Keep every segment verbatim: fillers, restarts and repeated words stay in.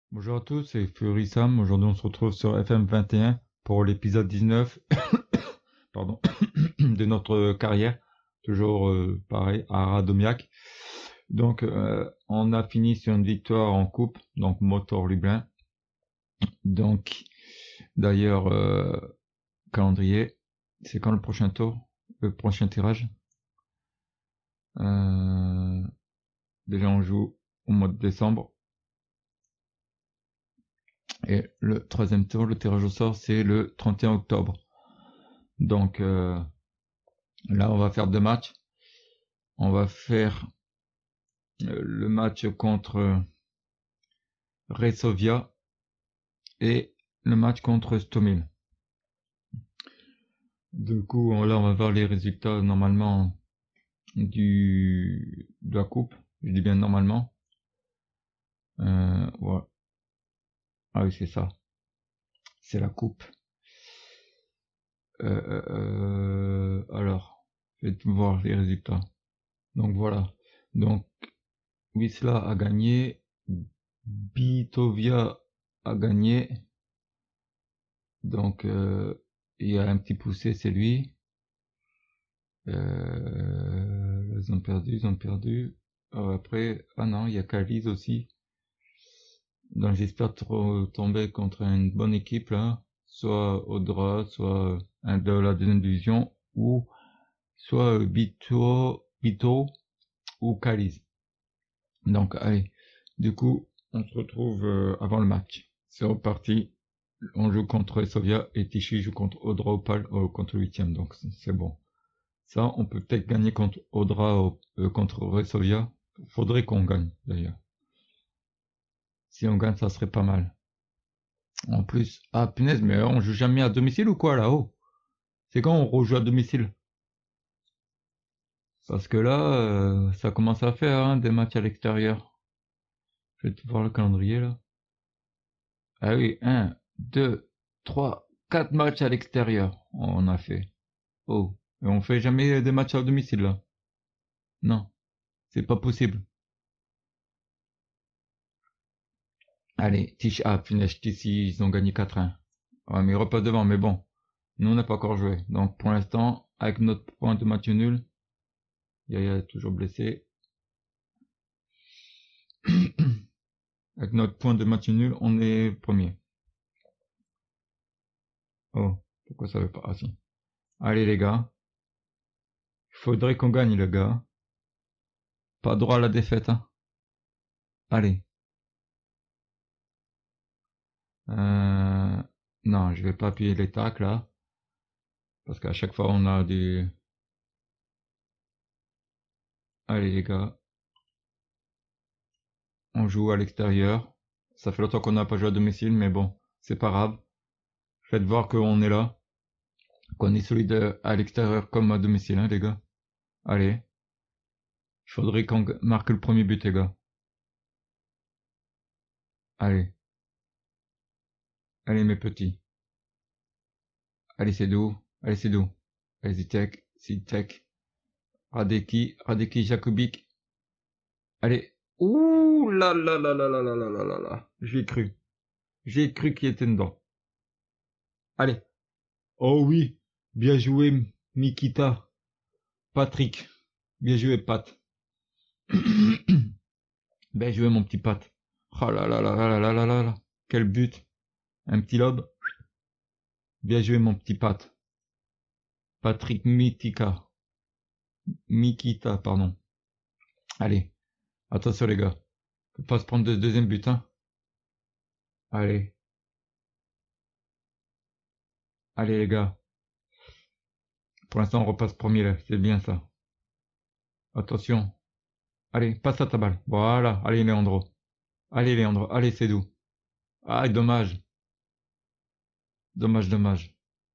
Bonjour à tous, c'est Fury Sam. Aujourd'hui, on se retrouve sur F M vingt et un pour l'épisode dix-neuf pardon, de notre carrière. Toujours euh, pareil, à Radomiac. Donc, euh, on a fini sur une victoire en coupe, donc Motor Lublin. Donc, d'ailleurs, euh, calendrier, c'est quand le prochain tour, le prochain tirage euh, Déjà, on joue au mois de décembre. Et le troisième tour, le tirage au sort, c'est le trente et un octobre. Donc euh, là, on va faire deux matchs. On va faire euh, le match contre Resovia et le match contre Stomil. Du coup, là, on va voir les résultats normalement du de la coupe. Je dis bien normalement. Euh, ouais. Ah oui, c'est ça. C'est la coupe. Euh, euh, alors, je vais voir les résultats. Donc voilà. Donc, Wisla a gagné. Bitovia a gagné. Donc, euh, il y a un petit poussé, c'est lui. Euh, ils ont perdu, ils ont perdu. Alors après, ah non, il y a Kaliz aussi. Donc j'espère trop tomber contre une bonne équipe là. Soit Audra, soit un de la deuxième division, ou soit Bito, Bito ou Kaliz. Donc allez, du coup, on se retrouve euh, avant le match. C'est reparti. On joue contre Sovia et Tichy joue contre Audra Opal euh, contre le huitième, donc c'est bon. Ça, on peut peut-être gagner contre Audra, euh, contre Resovia. Faudrait qu'on gagne, d'ailleurs. Si on gagne, ça serait pas mal. En plus, ah punaise, mais on joue jamais à domicile ou quoi là-haut? C'est quand on rejoue à domicile? Parce que là, euh, ça commence à faire hein, des matchs à l'extérieur. Je vais te voir le calendrier là. Ah oui, un, deux, trois, quatre matchs à l'extérieur. On a fait. Oh, et on fait jamais des matchs à domicile là. Non, c'est pas possible. Allez, Tish, ah, punaise, Tishi, ils ont gagné quatre un. Ouais, mais ils repassent devant, mais bon. Nous, on n'a pas encore joué. Donc, pour l'instant, avec notre point de match nul, Yaya est toujours blessé. Avec notre point de match nul, on est premier. Oh, pourquoi ça veut pas? Ah si. Allez, les gars. Il faudrait qu'on gagne, les gars. Pas droit à la défaite, hein. Allez. Euh... Non, je vais pas appuyer les tacles, là. Parce qu'à chaque fois, on a des... Allez, les gars. On joue à l'extérieur. Ça fait longtemps qu'on n'a pas joué à domicile, mais bon, c'est pas grave. Faites voir qu'on est là. Qu'on est solide à l'extérieur comme à domicile, hein, les gars. Allez. Il faudrait qu'on marque le premier but, les gars. Allez. Allez, mes petits. Allez, c'est doux. Allez, c'est doux. Allez, Zitek. Zitek. Radeki. Radeki Jakubik. Allez. Ouh là là là là là là là là là là. J'ai cru. J'ai cru qu'il était dedans. Allez. Oh oui. Bien joué, Mikita. Patrick. Bien joué, Pat. Bien joué, mon petit Pat. Oh là là là là là là là là. Quel but. Un petit lob. Bien joué, mon petit Pat. Patrick Mitika. Mikita, pardon. Allez. Attention, les gars. Faut pas se prendre de deuxième but, hein. Allez. Allez, les gars. Pour l'instant, on repasse premier, là. C'est bien, ça. Attention. Allez, passe à ta balle. Voilà. Allez, Leandro. Allez, Leandro. Allez, c'est doux. Ah, dommage. Dommage, dommage.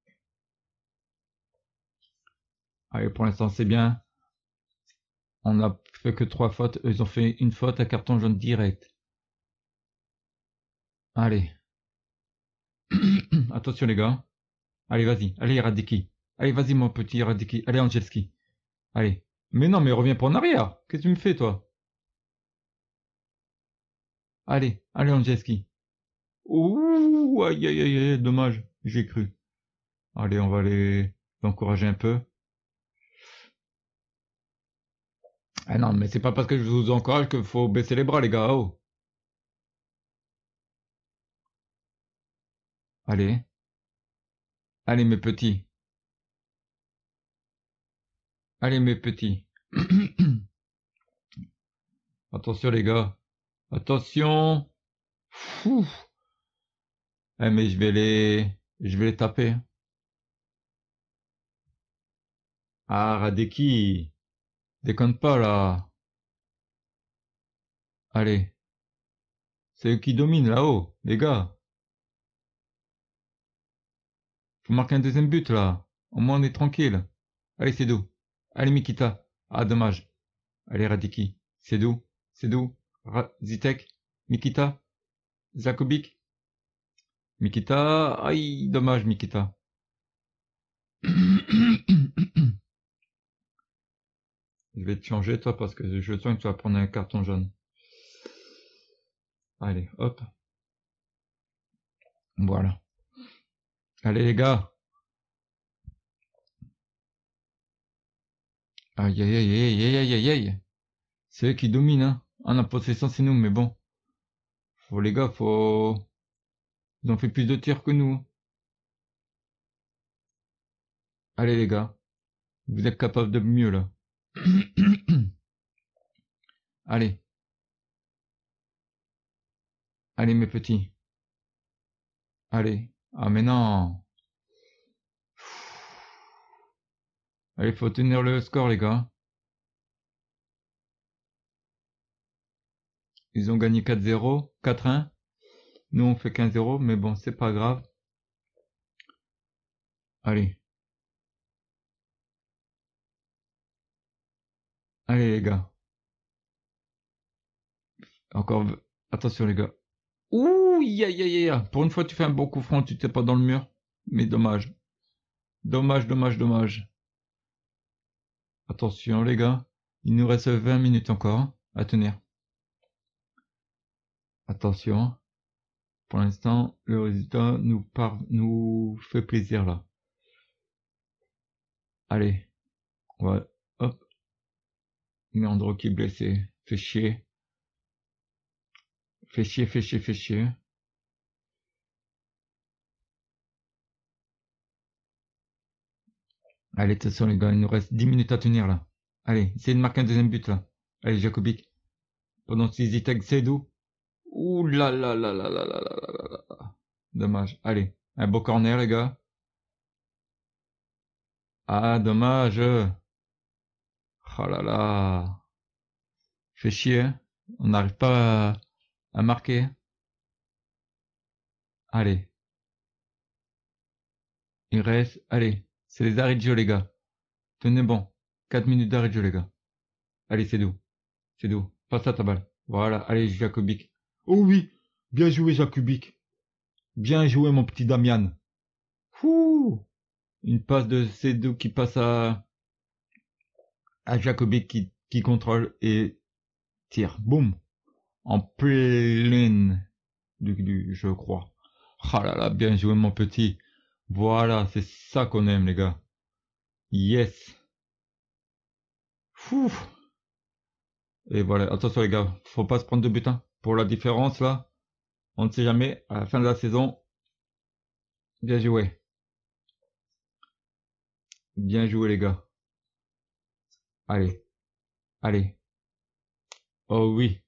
Allez, pour l'instant, c'est bien. On a fait que trois fautes. Eux, ils ont fait une faute à carton jaune direct. Allez. Attention, les gars. Allez, vas-y. Allez, Radiki. Allez, vas-y, mon petit Radiki. Allez, Angelski. Allez. Mais non, mais reviens pas en arrière. Qu'est-ce que tu me fais, toi? Allez. Allez, Angelski. Ouh, aïe, aïe, aïe, aïe, dommage, j'ai cru. Allez, on va les encourager un peu. Ah non, mais c'est pas parce que je vous encourage qu'il faut baisser les bras, les gars. Oh. Allez. Allez, mes petits. Allez, mes petits. Attention, les gars. Attention. Fou. Eh, mais je vais les... Je vais les taper. Ah, Radeki. Déconne pas, là. Allez. C'est eux qui dominent, là-haut, les gars. Faut marquer un deuxième but, là. Au moins, on est tranquille. Allez, c'est doux. Allez, Mikita. Ah, dommage. Allez, Radeki. C'est doux. C'est doux. Ra Zitek. Mikita. Zakubik. Mikita. Aïe, dommage, Mikita. Je vais te changer, toi, parce que je sens que tu vas prendre un carton jaune. Allez, hop. Voilà. Allez, les gars. Aïe, aïe, aïe, aïe, aïe, aïe, aïe, aïe. C'est eux qui dominent, hein. En possession, c'est nous, mais bon. Faut, les gars, faut... Ils ont fait plus de tirs que nous. Allez, les gars. Vous êtes capables de mieux, là. Allez. Allez, mes petits. Allez. Ah, mais non. Allez, faut tenir le score, les gars. Ils ont gagné quatre zéro, quatre un. Nous, on fait quinze zéro, mais bon, c'est pas grave. Allez. Allez, les gars. Encore... Attention, les gars. Ouh, ya, ya, ya, ya. Pour une fois, tu fais un bon coup franc, tu t'es pas dans le mur. Mais dommage. Dommage, dommage, dommage. Attention, les gars. Il nous reste vingt minutes encore à tenir. Attention. Pour l'instant, le résultat nous, par... nous fait plaisir, là. Allez. Ouais. Hop. Meandro qui est blessé. Fait chier. Fait chier, fait chier, fait chier. Allez, attention, les gars. Il nous reste dix minutes à tenir, là. Allez, essayez de marquer un deuxième but, là. Allez, Jakubik. Pendant que Zitek, c'est d'où? Ouh là là là là là là là là là. Dommage. Allez, un beau corner, les gars. Ah, dommage. Oh là là. Fait chier, hein. On n'arrive pas à, à marquer. Allez. Il reste... Allez, c'est les arrêts de jeu, les gars. Tenez bon. quatre minutes d'arrêt de jeu, les gars. Allez, c'est doux. C'est doux. Passe à ta balle. Voilà. Allez, Jakubik. Oh oui. Bien joué, Jakubik. Bien joué, mon petit Damian. Ouh. Une passe de Cédou qui passe à... à Jakubik qui, qui contrôle et tire. Boum. En pleine du, du, je crois. Ah là là, bien joué, mon petit. Voilà, c'est ça qu'on aime, les gars. Yes. Fou. Et voilà, attention les gars, faut pas se prendre de butin. Pour la différence là, on ne sait jamais, à la fin de la saison, bien joué. Bien joué les gars. Allez, allez. Oh oui.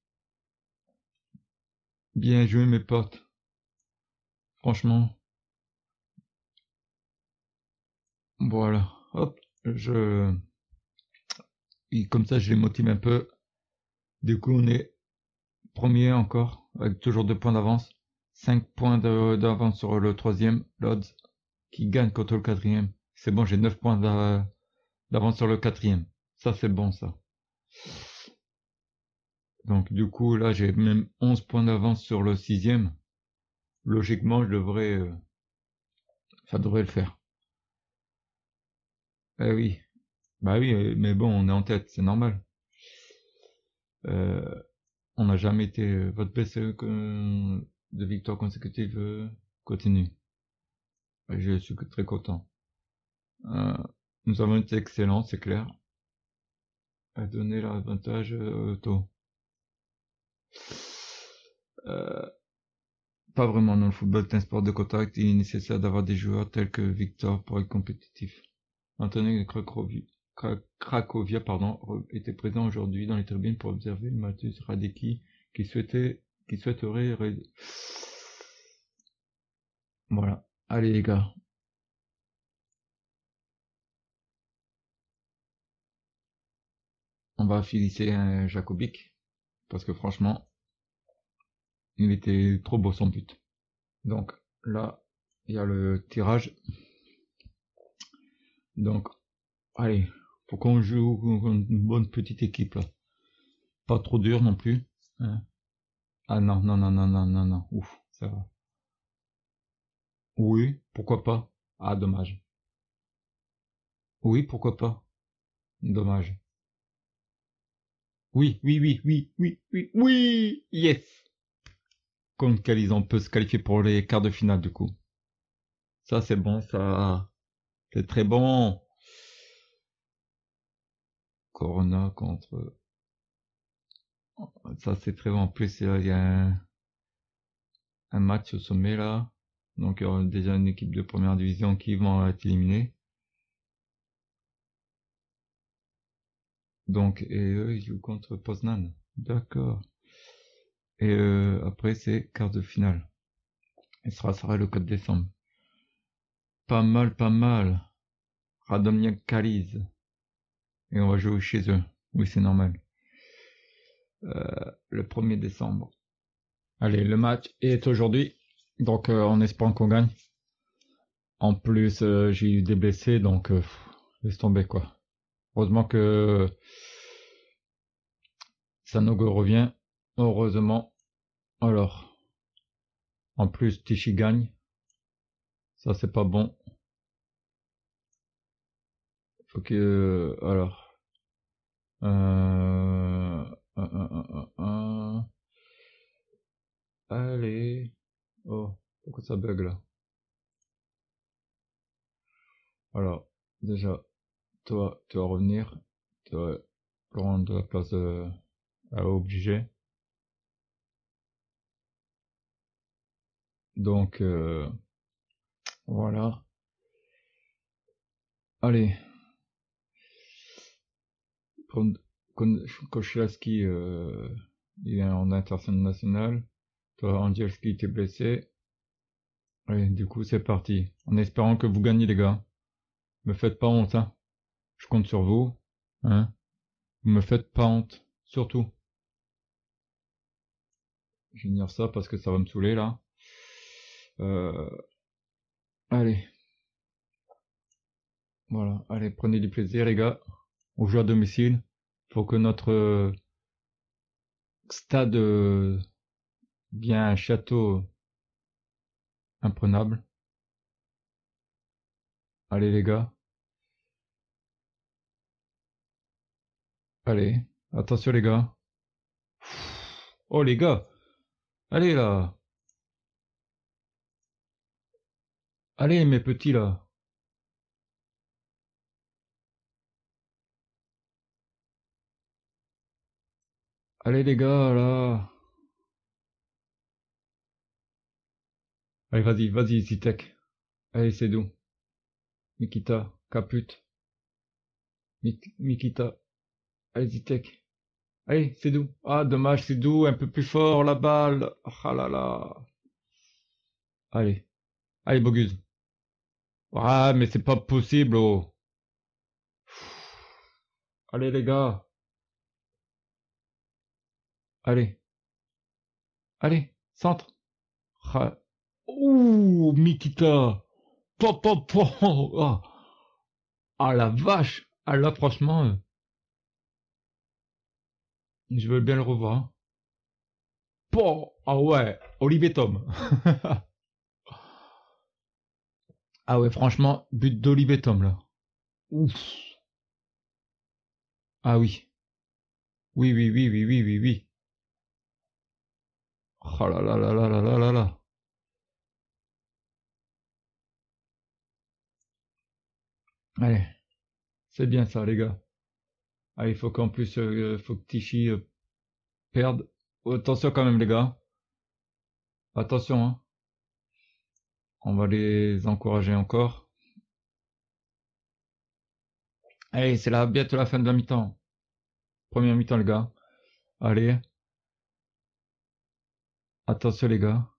Bien joué mes potes. Franchement. Voilà. Hop, je... Et comme ça, je les motive un peu. Du coup, on est premier encore, avec toujours deux points d'avance. cinq points d'avance sur le troisième, Lodz, qui gagne contre le quatrième. C'est bon, j'ai neuf points d'avance sur le quatrième. Ça, c'est bon, ça. Donc, du coup, là, j'ai même onze points d'avance sur le sixième. Logiquement, je devrais... Euh, ça devrait le faire. Eh oui. Bah oui, mais bon, on est en tête, c'est normal. Euh, on n'a jamais été... Votre P C E, que... de victoires consécutives euh, continue. Et je suis très content. Euh, nous avons été excellents, c'est clair. À donner l'avantage euh, auto. Euh, pas vraiment dans le football, c'est un sport de contact, il est nécessaire d'avoir des joueurs tels que Victor pour être compétitif. Anthony Cracovia, Cracovia pardon, était présent aujourd'hui dans les tribunes pour observer Matus Radecki qui souhaitait, qui souhaiterait... Voilà. Allez les gars. On va féliciter un Jacobic parce que franchement, il était trop beau son but. Donc là, il y a le tirage. Donc, allez, faut qu'on joue une bonne petite équipe là. Pas trop dur non plus. Hein. Ah non, non, non, non, non, non, non. Ouf, ça va. Oui, pourquoi pas. Ah, dommage. Oui, pourquoi pas. Dommage. Oui, oui, oui, oui, oui, oui, oui, yes. Contre quel ils ont peut se qualifier pour les quarts de finale du coup. Ça c'est bon, ça c'est très bon. Corona contre... Ça c'est très bon. En plus il y a un, un match au sommet là. Donc il y aura déjà une équipe de première division qui vont être éliminés. Donc et eux ils jouent contre Poznan. D'accord. Et euh, après c'est quart de finale. Et ce sera, sera le quatre décembre. Pas mal, pas mal. Radomir Kaliz. Et on va jouer chez eux. Oui, c'est normal. Euh, le premier décembre. Allez, le match est aujourd'hui. Donc, euh, en espérant qu'on gagne. En plus, euh, j'ai eu des blessés, donc euh, laisse tomber, quoi. Heureusement que Sanogo revient. Heureusement. Alors, en plus, Tichy gagne. Ça, c'est pas bon. Faut que... Euh, alors... Euh... Un, un, un, un. Allez. Oh, pourquoi ça bug là? Alors, déjà, toi, tu vas revenir. Tu vas prendre la place de... à obligé. Donc, euh, voilà. Allez. Koscielski, euh, il est en international. Toi, Angelski, t'es blessé. Allez, du coup, c'est parti. En espérant que vous gagnez, les gars. Me faites pas honte, hein. Je compte sur vous. Hein. Vous me faites pas honte. Surtout. J'ignore ça parce que ça va me saouler, là. Euh, allez. Voilà. Allez, prenez du plaisir, les gars. On joue à domicile. Faut que notre euh, stade euh, bien un château imprenable. Allez, les gars. Allez. Attention, les gars. Oh, les gars. Allez, là. Allez, mes petits, là. Allez, les gars, là. Allez, vas-y, vas-y, Zitek. Allez, c'est doux. Nikita, Caput. Mik Mikita. Allez, Zitek. Allez, c'est doux. Ah, dommage, c'est doux, un peu plus fort, la balle. Ah là là. Allez. Allez, Bogus. Ah, mais c'est pas possible, oh. Allez, les gars. Allez. Allez, centre. Ah. Ouh, Mikita. Pop, pop, pop. Ah. Ah, la vache. Ah, là, franchement, euh, je veux bien le revoir. Hein. Pouah, ah ouais, Olivier Tom. Ah ouais, franchement, but d'Olivier Tom, là. Ouf. Ah oui. Oui, oui, oui, oui, oui, oui, oui. Oh là là là là là là là là. Allez, c'est bien ça, les gars. Ah, il faut qu'en plus, euh, faut que Tichy euh, perde. Oh, attention quand même, les gars. Attention, hein. On va les encourager encore. Allez, c'est là, bientôt la fin de la mi-temps. Première mi-temps, les gars. Allez. Attention, les gars.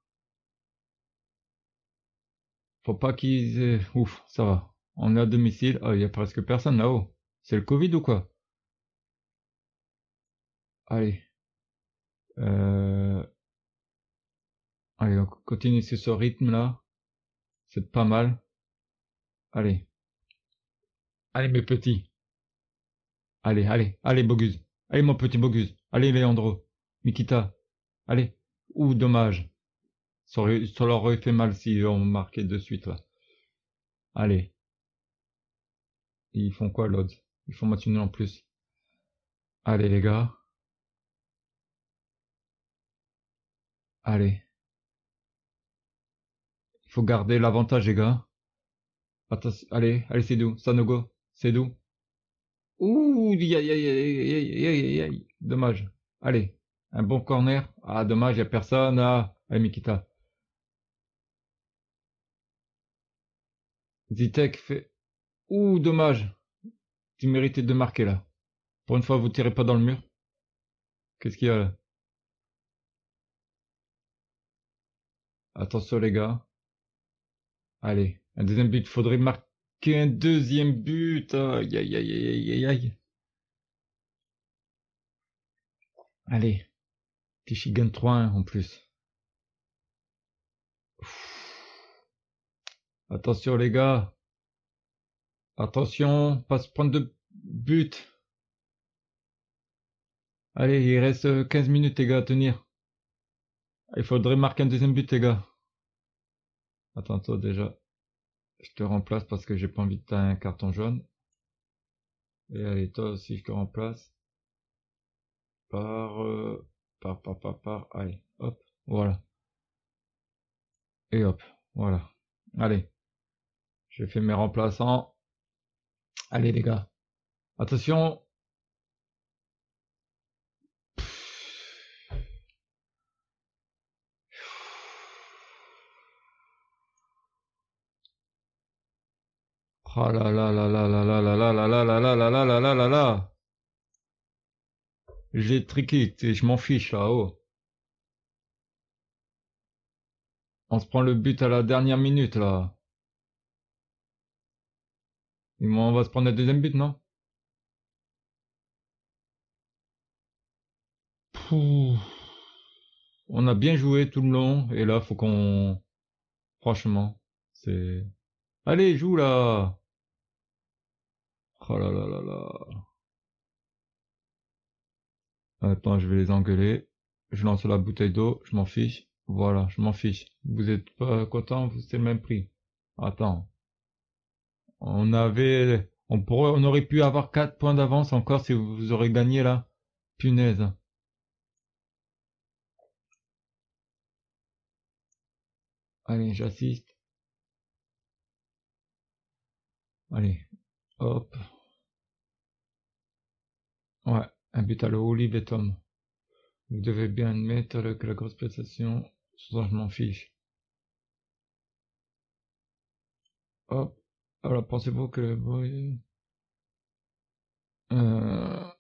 Faut pas qu'ils aient... Ouf, ça va. On est à domicile. Ah, il y a presque personne là-haut. C'est le Covid ou quoi? Allez. Euh... Allez, on continue sur ce rythme-là. C'est pas mal. Allez. Allez, mes petits. Allez, allez, allez, Bogus. Allez, mon petit Bogus. Allez, Leandro. Mikita. Allez. Ouh, dommage. Ça, aurait, ça leur aurait fait mal si on marquait de suite, là. Allez. Ils font quoi, l'autre? Ils font match nul en plus. Allez, les gars. Allez. Il faut garder l'avantage, les gars. Attention. Allez, allez, c'est doux. Sanogo. C'est doux. Ouh, aïe, aïe, aïe, aïe, aïe, aïe, aïe. Dommage. Allez. Un bon corner. Ah, dommage, il n'y a personne. Ah, allez, Mikita. Zitek fait... Ouh, dommage. Tu méritais de marquer, là. Pour une fois, vous tirez pas dans le mur. Qu'est-ce qu'il y a, là? Attention, les gars. Allez. Un deuxième but. Faudrait marquer un deuxième but. Aïe, aïe, aïe, aïe, aïe, aïe. Allez. Tichy gagne trois un en plus. Attention, les gars. Attention, pas se prendre de but. Allez, il reste quinze minutes, les gars, à tenir. Il faudrait marquer un deuxième but, les gars. Attends, toi, déjà. Je te remplace parce que j'ai pas envie de t'as un carton jaune. Et allez, toi aussi, je te remplace. Par, euh, par, par, par, par. Allez, hop, voilà. Et hop, voilà. Allez. J'ai fait mes remplaçants. Allez, les gars. Attention. Oh là là là là là là là là là là là là là là là là là là. J'ai triqué, je m'en fiche là, oh. On se prend le but à la dernière minute là. Et moi, on va se prendre le deuxième but, non? Pouh. On a bien joué tout le long, et là, faut qu'on... Franchement, c'est... Allez, joue là! Oh là là là là. Attends, je vais les engueuler. Je lance la bouteille d'eau, je m'en fiche. Voilà, je m'en fiche. Vous êtes pas content, c'est le même prix. Attends. On avait... On pourrait, on aurait pu avoir quatre points d'avance encore si vous aurez gagné là. Punaise. Allez, j'assiste. Allez, hop. Ouais, un but à l'eau, Olive et Tom. Vous devez bien admettre que la grosse prestation, ça je m'en fiche. Hop. Alors, pensez-vous que le boy... Euh...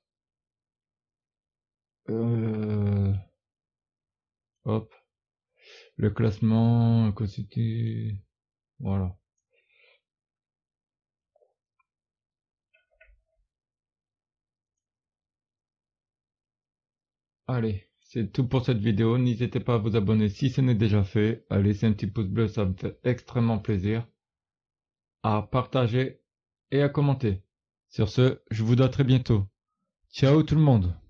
Euh... Hop. Le classement constitue... Voilà. Allez, c'est tout pour cette vidéo. N'hésitez pas à vous abonner si ce n'est déjà fait. À laisser un petit pouce bleu, ça me fait extrêmement plaisir. À partager et à commenter. Sur ce, je vous dis à très bientôt. Ciao tout le monde.